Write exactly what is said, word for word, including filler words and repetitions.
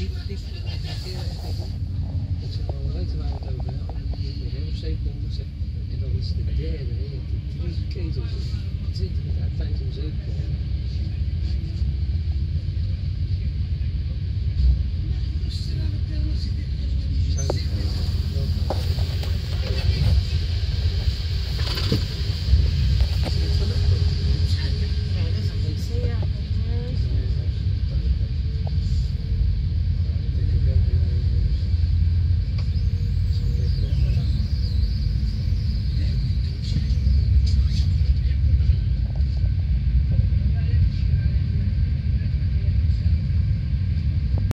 diep, diep, ik zeg wel, we weten waar we het over hebben. Je moet heel op zeep komen. En dan is de derde, je hebt drie ketels, twintig, vijftien